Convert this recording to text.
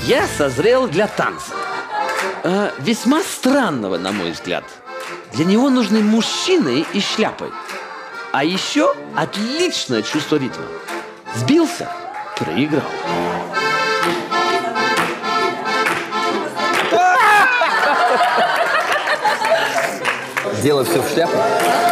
Я созрел для танца. Весьма странного, на мой взгляд. Для него нужны мужчины и шляпы. А еще отличное чувство ритма. Сбился – проиграл. Дело все в шляпах.